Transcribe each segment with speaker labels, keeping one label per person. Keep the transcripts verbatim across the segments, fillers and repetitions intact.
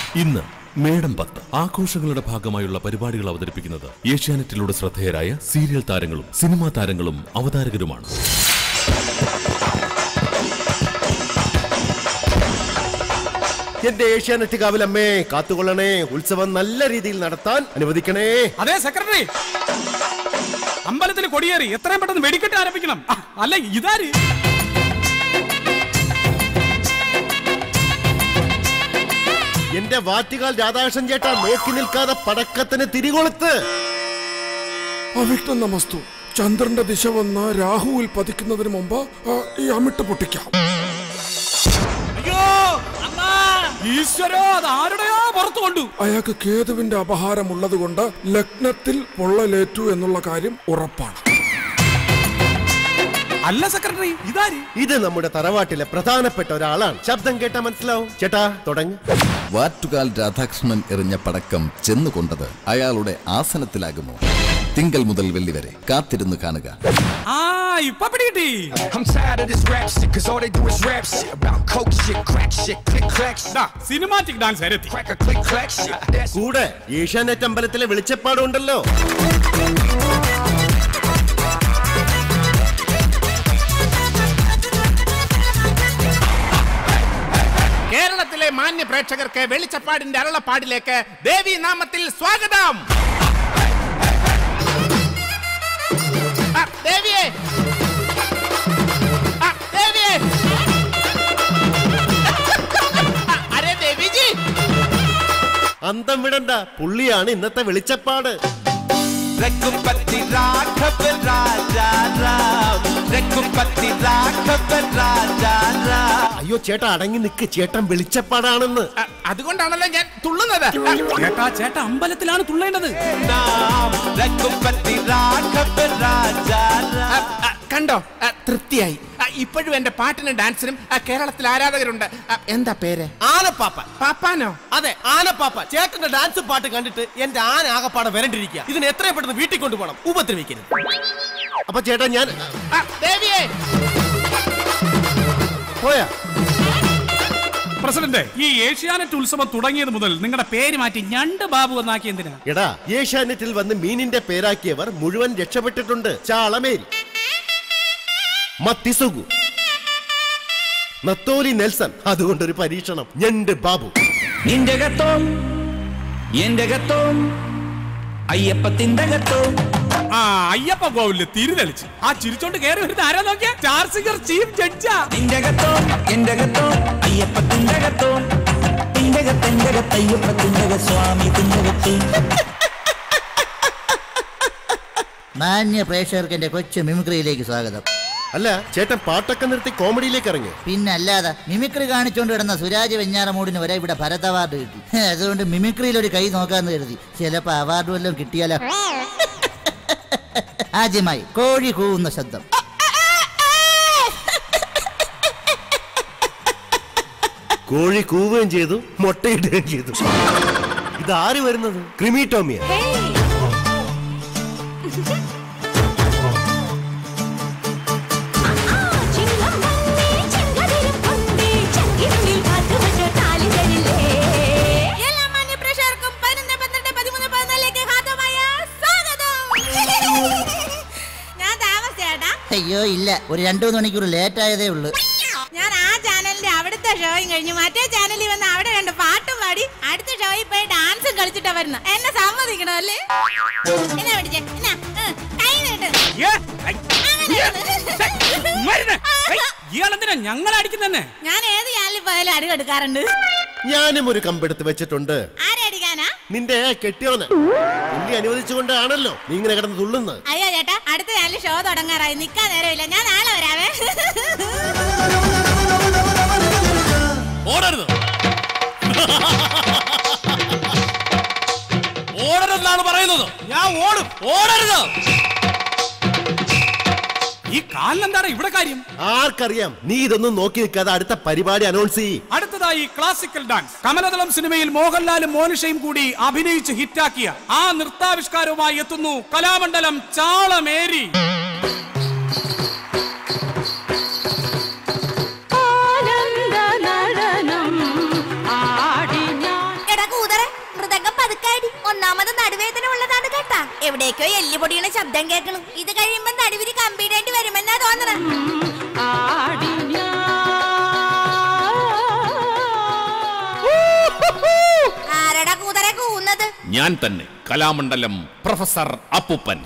Speaker 1: ഇന്ന് മേടം പത്ത് ആഘോഷങ്ങളുടെ ഭാഗമായുള്ള പരിപാടികൾ അവതരിപ്പിക്കുന്നത് ഏഷ്യാനെറ്റിലൂടെ ശ്രദ്ധേയരായ സീരിയൽ താരങ്ങളും സിനിമാ താരങ്ങളും അവതാരകരുമാണ്.
Speaker 2: എന്റെ ഏഷ്യാനെറ്റ് കാവിലമ്മേ കാത്തുകൊള്ളണേ, ഉത്സവം നല്ല രീതിയിൽ നടത്താൻ അനുവദിക്കണേ.
Speaker 3: അതെ സെക്രട്ടറി, അമ്പലത്തിൽ കൊടിയേറി എത്രയും പെട്ടെന്ന് വെടിക്കെട്ട് ആരംഭിക്കണം. അല്ല ഇതാര്?
Speaker 2: എന്റെ വാറ്റുകാൽ രാധാകൃഷ്ണൻ ചേട്ടാ, നോക്കി നിൽക്കാതെ പടക്കത്തിന് തിരികൊളുത്ത്.
Speaker 4: അവിഷ്ണു നമസ്തു. ചന്ദ്രന്റെ ദിശ വന്ന് രാഹുവിൽ പതിക്കുന്നതിന് മുമ്പ് ഈ അമിട്ട് പൊട്ടിക്കാം.
Speaker 3: ഈശ്വരോ, അതാരുടെയോ പുറത്തു കൊണ്ടു.
Speaker 4: അയാൾക്ക് കേതുവിന്റെ അപഹാരമുള്ളത് കൊണ്ട് ലഗ്നത്തിൽ പൊള്ളലേറ്റു എന്നുള്ള കാര്യം ഉറപ്പാണ്.
Speaker 3: അല്ല സെക്രട്ടറി, ഇതാര്?
Speaker 2: ഇത് നമ്മുടെ തറവാട്ടിലെ പ്രധാനപ്പെട്ട ഒരാളാണ്. ശബ്ദം കേട്ടാ മനസ്സിലാവും. ചേട്ടാ തുടങ്ങ്.
Speaker 5: വാറ്റുകാൽ രാധാകൃഷ്ണൻ എറിഞ്ഞ പടക്കം ചെന്നുകൊണ്ടത് അയാളുടെ ആസനത്തിലാകുമോ? തിങ്കൾ മുതൽ വെള്ളി വരെ കാത്തിരുന്ന് കാണുക.
Speaker 3: ആ ഇപ്പ പിടികിട്ടി. സിനിമാറ്റിക് ഡാൻസ് ആരത്തി.
Speaker 2: കൂടെ ഏഷ്യാനെറ്റ് അമ്പലത്തിലെ വെളിച്ചപ്പാടുണ്ടല്ലോ.
Speaker 6: കേരളത്തിലെ മാന്യ പ്രേക്ഷകർക്ക് വെളിച്ചപ്പാടിന്റെ അരുളപ്പാടിലേക്ക് ദേവി നാമത്തിൽ സ്വാഗതം. ദേവിയെ ദേവിയെ അരെ ദേവിജി,
Speaker 2: അന്തം വിടണ്ട, പുള്ളിയാണ് ഇന്നത്തെ വെളിച്ചപ്പാട്.
Speaker 6: രഘുപതി രാഘവ രാജാ രാം, രഘുപതി രാഘവ രാജാ രാം.
Speaker 2: അയ്യോ ചേട്ടാ അടങ്ങി നിക്ക്, ചേട്ടൻ വെളിച്ചപ്പാടാണെന്ന്.
Speaker 6: അതുകൊണ്ടാണല്ലോ ഞാൻ തുള്ളുന്നത്.
Speaker 3: ചേട്ടാ ചേട്ടാ അമ്പലത്തിലാണ് തുള്ളേണ്ടത്.
Speaker 6: രഘുപതി രാഘവ രാജാ രാം. കണ്ടോ, തൃപ്തിയായി. ഇപ്പോഴും എന്റെ പാട്ടിനും ഡാൻസിനും കേരളത്തിൽ ആരാധകരുണ്ട്. എന്താ പേര്?
Speaker 7: ആനപ്പാപ്പ.
Speaker 6: പാപ്പാനോ?
Speaker 7: അതെ, ആനപ്പാപ്പ. ചേട്ടന്റെ ഡാൻസ് പാട്ട് കണ്ടിട്ട് എന്റെ ആന ആകപ്പാടെ വരണ്ടിരിക്കുക. ഇതിന് എത്രയും പെട്ടെന്ന് വീട്ടിൽ കൊണ്ടുപോകണം, ഉപദ്രവിക്കരുത്.
Speaker 2: അപ്പൊ ചേട്ടാ ഞാൻ
Speaker 6: ദേവിയെ
Speaker 2: പോയാ.
Speaker 3: പ്രസിഡന്റ്, ഈ ഏഷ്യാനെറ്റ് ഉത്സവം തുടങ്ങിയത് മുതൽ നിങ്ങളുടെ പേര് മാറ്റി ഞണ്ട് ബാബു എന്നാക്കി എന്തിനാ?
Speaker 2: എടാ, ഏഷ്യാനെറ്റിൽ വന്ന് മീനിന്റെ പേരാക്കിയവർ മുഴുവൻ രക്ഷപ്പെട്ടിട്ടുണ്ട്. ചാളമേരി, മത്തിസുഗു, നത്തോലി നെൽസൺ. അതുകൊണ്ടൊരു പരീക്ഷണം, ഞണ്ട് ബാബു.
Speaker 8: നിന്റെ ഗത്തോം എന്റെ ഗത്തോം അയ്യപ്പത്തിന്റെ ഗത്തോം.
Speaker 3: ആ അയ്യപ്പ കോവില് തിരിതെളിച്ച് ആ ചിരിച്ചോണ്ട് കയറി വരുന്ന ആരാ നോക്കിയാ? ചാർസിംഗർ ചീഫ് ജഡ്ജാ.
Speaker 8: നിന്റെ ഗത്തോം എന്റെ ഗത്തോം അയ്യപ്പത്തിന്റെ ഗത്തോം. തിന്റെ ഗത്തിന്റെ ഗത്തയ്യപ്പത്തിന്റെ സ്വാമി തിന്റെ ഗത്തോം.
Speaker 9: മാന്യ പ്രേക്ഷകർക്ക് എന്റെ കൊച്ചു മിമിക്രിയിലേക്ക് സ്വാഗതം.
Speaker 2: അല്ല ചേട്ടൻ പാട്ടൊക്കെ നിർത്തി കോമഡിയിലേക്ക് ഇറങ്ങി.
Speaker 9: പിന്നെ അല്ലാതെ മിമിക്രി കാണിച്ചുകൊണ്ട് കിടന്ന സുരാജ് വെഞ്ഞാറമൂടിന് വരെ ഇവിടെ ഭരത് അവാർഡ് കിട്ടി. അതുകൊണ്ട് മിമിക്രിയിൽ ഒരു കൈ നോക്കാന്ന് കരുതി. ചിലപ്പോ അവാർഡ് വല്ലതും കിട്ടിയാലോ. ആദ്യമായി കോഴി കൂവുന്ന ശബ്ദം.
Speaker 2: കോഴി കൂവുകയും ചെയ്തു, മുട്ടയിടുകയും ചെയ്തു. ഇതാര് വരുന്നത്? ക്രിമിറ്റോമിയ.
Speaker 9: അയ്യോ ഇല്ല, ഒരു രണ്ടു മൂന്ന് മണിക്കൂർ ലേറ്റ് ആയതേ ഉള്ളൂ.
Speaker 10: ഞാൻ ആ ചാനലിന്റെ അവിടുത്തെ ഷോയും കഴിഞ്ഞു മറ്റേ ചാനലിൽ വന്ന് അവിടെ രണ്ട് പാട്ടും പാടി അടുത്ത ഷോയിൽ പോയി ഡാൻസും കളിച്ചിട്ടാ വരുന്ന. എന്നെ സമ്മതിക്കണോ അല്ലേ? എന്നാ പിടിച്ചേ, എന്നാ കൈ നീട്ട്.
Speaker 3: ഞങ്ങൾ അടിക്കുന്നേ.
Speaker 10: ഞാൻ ഏത് ചാനലിൽ പോയാലും അടി കൊടുക്കാറുണ്ട്.
Speaker 2: ഞാനും ഒരു കമ്പെടുത്ത് വെച്ചിട്ടുണ്ട്.
Speaker 10: ആരടിക്കാനാ?
Speaker 2: നിന്റെ കെട്ടിയോന്. പുള്ളി അനുവദിച്ചുകൊണ്ടാണല്ലോ നീ ഇങ്ങനെ കിടന്ന് തുള്ളുന്നത്.
Speaker 10: അയ്യോ ചേട്ടാ, അടുത്ത ചാനലിൽ ഷോ തുടങ്ങാറായി, നിക്കാൻ നേരമില്ല. ഞാൻ നാളെ വരാവേ.
Speaker 3: ഓടരുത് ഓടരുതെന്നാണ് പറയുന്നത്. ഞാൻ ഓടും. ഓടരുത്. ഈ കാലിനെന്താണ് ഇവിടെ കാര്യം?
Speaker 2: ആർക്കറിയാം? നീ ഇതൊന്നും നോക്കി നിൽക്കാതെ അടുത്ത പരിപാടി അനൗൺസ് ചെയ്യും.
Speaker 3: അടുത്തതായി ക്ലാസിക്കൽ ഡാൻസ്. കമലദളം സിനിമയിൽ മോഹൻലാലും മോനിഷയും കൂടി അഭിനയിച്ച് ഹിറ്റാക്കിയ ആ നൃത്താവിഷ്കാരവുമായി എത്തുന്നു കലാമണ്ഡലം ചാളമേരി.
Speaker 10: എടാ എവിടേക്കോ എല്ലി പൊടിയുടെ ശബ്ദം കേൾക്കണം. ഇത് കഴിയുമ്പോ നടുവിരി കമ്പീരായിട്ട് വരുമെന്നാ തോന്നണം. ആരടാ കൂതറ കൂന്നത്?
Speaker 1: ഞാൻ തന്നെ, കലാമണ്ഡലം പ്രൊഫസർ അപ്പൂപ്പൻ.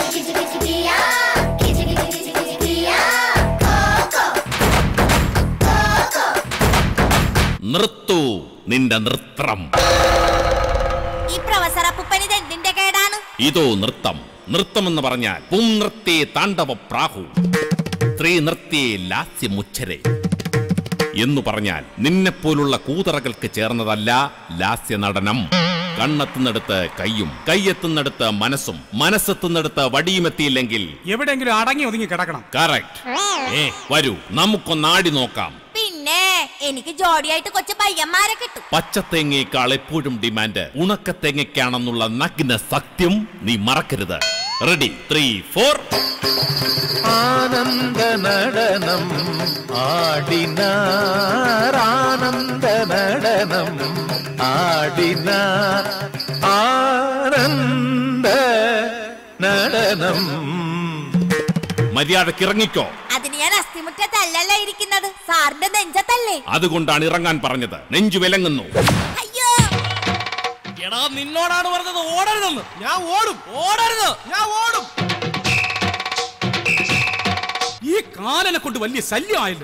Speaker 1: നിർത്തൂ നിന്റെ നൃത്തം.
Speaker 10: ഈ പ്രൊഫസർ അപ്പൂപ്പൻ ഇത് എന്തിന്റെ കേടാണ്?
Speaker 1: ഇതോ നൃത്തം. നൃത്തം എന്ന് പറഞ്ഞാൽ പും നൃത്തേ താണ്ഡവ പ്രാഹു, സ്ത്രീ നൃത്തേ ലാസ്യമുച്ചരെ എന്നു പറഞ്ഞാൽ നിന്നെപ്പോലുള്ള കൂതറകൾക്ക് ചേർന്നതല്ല ലാസ്യ നടനം. കണ്ണെത്തുന്നിടത്ത് കയ്യും, കൈയെത്തുന്നിടത്ത് മനസ്സും, മനസ്സെത്തുന്നിടത്ത് വടിയും എത്തിയില്ലെങ്കിൽ
Speaker 3: എവിടെയെങ്കിലും അടങ്ങി ഒതുങ്ങി കിടക്കണം.
Speaker 1: കറക്റ്റ്. ഏ വരൂ, നമുക്കൊന്നാടി നോക്കാം.
Speaker 10: പിന്നെ എനിക്ക് ജോഡിയായിട്ട് കൊച്ചു പയ്യന്മാരെ കിട്ടും.
Speaker 1: പച്ചത്തേങ്ങയേക്കാൾ എപ്പോഴും ഡിമാൻഡ് ഉണക്കത്തേങ്ങയ്ക്കാണെന്നുള്ള നഗ്ന സത്യം നീ മറക്കരുത്. Ready, three four.
Speaker 11: ആനന്ദ നടനം ആടിനാർ, ആനന്ദ നടനം ആടിനാർ, ആനന്ദ നടനം.
Speaker 1: മര്യാദക്ക് ഇറങ്ങിക്കോ.
Speaker 10: അതിന് ഞാൻ അസ്ഥിമുറ്റത്തല്ലല്ലോ ഇരിക്കുന്നത്, സാറിന്റെ നെഞ്ചത്തല്ലേ.
Speaker 1: അതുകൊണ്ടാണ് ഇറങ്ങാൻ പറഞ്ഞത്. നെഞ്ചു വിലങ്ങുന്നു.
Speaker 10: അയ്യോ,
Speaker 7: എടാ നിന്നോടാണ് പറഞ്ഞത് ഓടരുതെന്ന്. ഞാൻ ഓടും. ഓടരുത്, ഞാൻ ഓടും.
Speaker 3: ഈ കാലനെ കൊണ്ട് വലിയ ശല്യമായല്ലോ.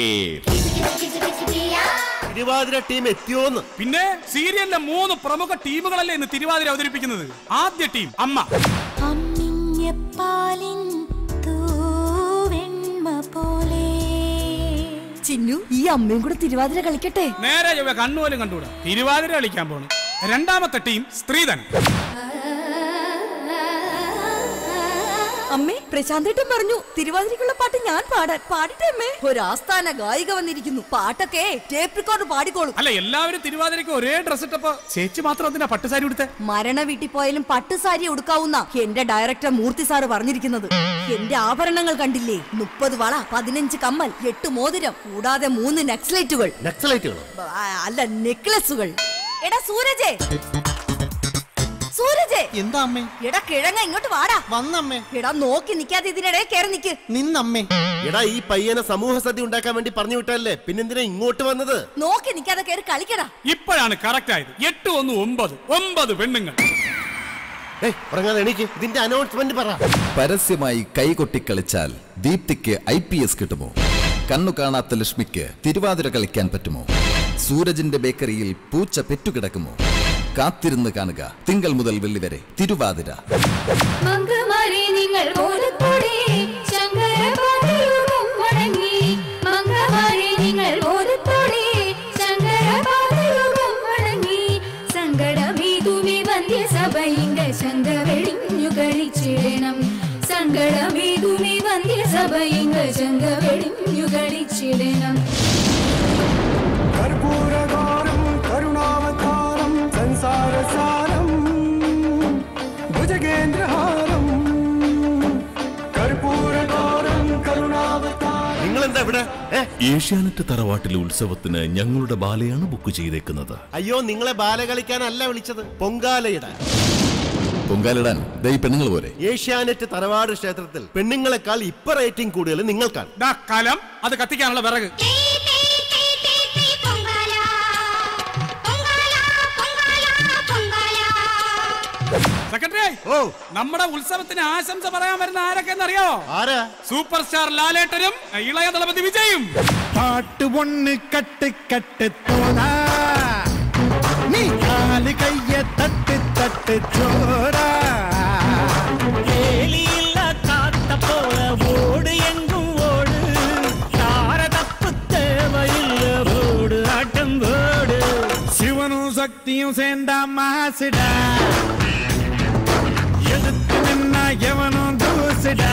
Speaker 2: തിരുവാതിര ടീം എത്തിയോന്ന്.
Speaker 3: പിന്നെ സീരിയലിലെ മൂന്ന് പ്രമുഖ ടീമുകളല്ലേ ഇന്ന് തിരുവാതിര അവതരിപ്പിക്കുന്നത്. ആദ്യ ടീം അമ്മ.
Speaker 12: ചിന്നു, ഈ അമ്മയും കൂടെ തിരുവാതിര കളിക്കട്ടെ.
Speaker 3: നേരെ ചൊവ്വേ കണ്ണുപോലും കണ്ടുകൂടാ, തിരുവാതിര കളിക്കാൻ പോണു. രണ്ടാമത്തെ ടീം സ്ത്രീധനം.
Speaker 12: അമ്മേ, പ്രശാന്തേട്ടൻ പറഞ്ഞു തിരുവാതിരക്കുള്ള പാട്ട് ഞാൻ പാടാൻ. പാടിട്ടെ അമ്മേ. ഒരു ആസ്ഥാന ഗായിക വന്നിരിക്കുന്നു. പാട്ടൊക്കെ ടേപ്പ് റെക്കോർഡ് പാടിക്കോളും.
Speaker 3: അല്ല, എല്ലാവരും തിരുവാതിരക്ക് ഒരേ ഡ്രസ് ഇട്ടപ്പോ ചേച്ചി മാത്രം എന്തിനാ പട്ടുസാരി ഉടുത്തെ?
Speaker 12: മരണ വീട്ടിൽ പോയാലും പട്ടുസാരി ഉടുക്കാവുന്ന എന്റെ ഡയറക്ടർ മൂർത്തി സാറ് പറഞ്ഞിരിക്കുന്നത്. എന്റെ ആഭരണങ്ങൾ കണ്ടില്ലേ? മുപ്പത് വള, പതിനഞ്ച് കമ്മൽ, എട്ട് മോതിരം, കൂടാതെ മൂന്ന് നക്സലൈറ്റുകൾ.
Speaker 2: നക്സലൈറ്റുകളോ?
Speaker 12: അല്ല, നെക്ലസുകൾ. എടാ സൂരജേ, സൂരജേ.
Speaker 7: എന്താ അമ്മേ?
Speaker 12: എടാ കിഴങ്ങ, ഇങ്ങോട്ട് വാടാ.
Speaker 7: വന്നമ്മേ.
Speaker 12: എടാ നോക്കി നിക്കാതെ ഇതിനിടെ കയറി നിക്ക്.
Speaker 7: നിന്നമ്മേ.
Speaker 2: എടാ ഈ പയ്യനെ സമൂഹ സദ്യ ഉണ്ടാക്കാൻ വേണ്ടി പറഞ്ഞു വിട്ടല്ലേ, പിന്നെന്തിനാ ഇങ്ങോട്ട് വന്നത്?
Speaker 12: നോക്കി നിക്കാതെ കയറി കളിക്കടാ.
Speaker 3: ഇപ്പോഴാണ് കറക്റ്റ് ആയത്. എട്ട് ഒന്ന് ഒമ്പത്, ഒമ്പത് പെണ്ണുങ്ങൾ.
Speaker 2: ഇതിന്റെ അനൗൺസ്മെന്റ് പറ.
Speaker 5: പരസ്യമായി കൈകൊട്ടി കളിച്ചാൽ ദീപ്തിക്ക് ഐ പി എസ് കിട്ടുമോ? കണ്ണു കാണാത്ത ലക്ഷ്മിക്ക് തിരുവാതിര കളിക്കാൻ പറ്റുമോ? സൂരജിന്റെ ബേക്കറിയിൽ പൂച്ച പെറ്റുകിടക്കുമോ? കാത്തിരുന്ന് കാണുക. തിങ്കൾ മുതൽ വെള്ളി വരെ തിരുവാതിര.
Speaker 13: സങ്കടമേതുമേ വന്ധ്യ സഭയിങ്ക ശങ്ക വെടിഞ്ഞു കളിച്ചിടണം.
Speaker 14: കർപ്പൂരഗാനം കരുണാവതാരം സംസാരസാരം ഭുജഗേന്ദ്രഹാരം. കർപ്പൂരഗാനം കരുണാവതാരം.
Speaker 2: നിങ്ങളെന്താ ഇവിടെ?
Speaker 1: ഏഷ്യാനെറ്റ് തറവാട്ടിലെ ഉത്സവത്തിന് ഞങ്ങളുടെ ബാലയാണ് ബുക്ക് ചെയ്തേക്കുന്നത്.
Speaker 2: അയ്യോ, നിങ്ങളെ ബാല കളിക്കാനല്ല വിളിച്ചത്, പൊങ്കാലയിടാൻ.
Speaker 5: പൊങ്കാലിടാൻ ദൈ പെണ്ണുങ്ങൾ പോലെ.
Speaker 2: ഏഷ്യാനെറ്റ് തറവാട് ക്ഷേത്രത്തിൽ പെണ്ണുങ്ങളെക്കാൾ ഇപ്പൊ റേറ്റിംഗ് കൂടുതൽ നിങ്ങൾക്കാണ്.
Speaker 3: കലം അത് കത്തിക്കാനുള്ള വിറക്. സെക്രട്ടറി,
Speaker 2: ഓ
Speaker 3: നമ്മുടെ ഉത്സവത്തിന് ആശംസ പറയാൻ വരുന്ന ആരൊക്കെന്നറിയോ?
Speaker 2: ആരാ?
Speaker 3: സൂപ്പർ സ്റ്റാർ ലാലേട്ടനും ഇളയ ദളപതി വിജയും.
Speaker 14: പാട്ടുപൊണ്ണ് കട്ട് കട്ട് തോടാ, നീ കാല് കയ്യ തട്ട് തട്ട് ചോടാ.
Speaker 8: ഏലിയില്ല കാത്ത പോലെ ഓട് എങ്കും ഓട്, താരതപ്പ് தேவையில்ல ஓடு ஆட்டம் ஓடு.
Speaker 14: சிவனும் சக்தியும் சேர்ந்தா மாசுடா, எதிர்த்து நின்னா எவனும் தூசுடா.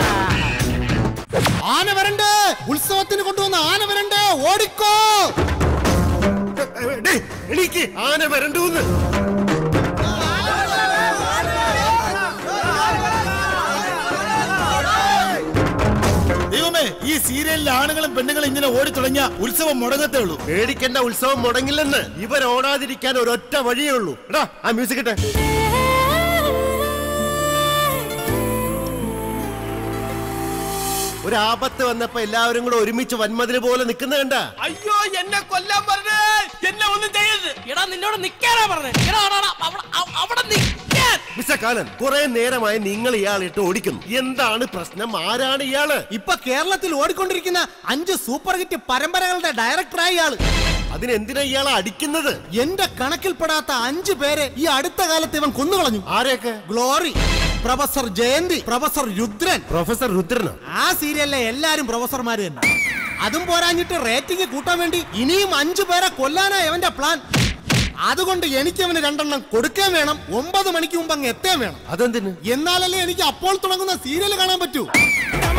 Speaker 7: ആന വരണ്ടേ, ഉത്സവത്തിന് കൊണ്ടുവന്ന ആന വരണ്ടേ, ഓടിക്കോ.
Speaker 2: എനിക്ക് ആന വരണ്ടൂന്ന്.
Speaker 7: ദൈവമേ, ഈ സീരിയലിലെ ആണുങ്ങളും പെണ്ണുങ്ങളും ഇങ്ങനെ ഓടി തുടങ്ങിയ ഉത്സവം മുടങ്ങത്തേ ഉള്ളൂ.
Speaker 2: പേടിക്കേണ്ട, ഉത്സവം മുടങ്ങില്ലെന്ന്. ഇവർ ഓടാതിരിക്കാൻ ഒരൊറ്റ വഴിയേ ഉള്ളൂ. എടാ ആ മ്യൂസിക് ഇട്ടെ. ഒരു ആപത്ത് വന്നപ്പോ എല്ലാവരും കൂടെ ഒരുമിച്ച് വന്മതിന് പോലെ നിൽക്കുന്ന കണ്ട.
Speaker 7: അയ്യോ എന്നെ കൊല്ലാൻ പറഞ്ഞേ, എന്നെ ഒന്നും ചെയ്യരുത്.
Speaker 6: എടാ നിന്നോട് നിക്കാനാ പറഞ്ഞേ. അവിടെ
Speaker 2: മിസ്റ്റർ കാലൻ, കുറെ നേരമായി നിങ്ങൾ ഇയാളിട്ട് ഓടിക്കുന്നു. എന്താണ് പ്രശ്നം? ആരാണ് ഇയാള്?
Speaker 7: ഇപ്പൊ കേരളത്തിൽ ഓടിക്കൊണ്ടിരിക്കുന്ന അഞ്ച് സൂപ്പർ ഹിറ്റ് പരമ്പരകളുടെ ഡയറക്ടറായി ഇയാള്.
Speaker 2: അതിനെന്തിനാ ഇയാളെ അടിക്കുന്നത്?
Speaker 7: എന്റെ കണക്കിൽപ്പെടാത്ത അഞ്ചു പേരെ ഈ അടുത്ത കാലത്ത് ഇവൻ കൊന്നുകളഞ്ഞു.
Speaker 2: ആരെയൊക്കെ?
Speaker 7: Glory, professor Jayanthi, professor Rudran.
Speaker 2: Professor രുദ്രനോ?
Speaker 7: ആ സീരിയലിലെ എല്ലാരും പ്രൊഫസർമാര് തന്നെ. അതും പോരാഞ്ഞിട്ട് റേറ്റിംഗ് കൂട്ടാൻ വേണ്ടി ഇനിയും അഞ്ചു പേരെ കൊല്ലാനാ ഇവന്റെ പ്ലാൻ. അതുകൊണ്ട് എനിക്ക് അവന് രണ്ടെണ്ണം കൊടുക്കാൻ വേണം. ഒമ്പത് മണിക്ക് മുമ്പ് അങ്ങ് എത്താൻ വേണം.
Speaker 2: അതെന്തിന്?
Speaker 7: എന്നാലല്ലേ എനിക്ക് അപ്പോൾ തുടങ്ങുന്ന സീരിയൽ കാണാൻ പറ്റൂ.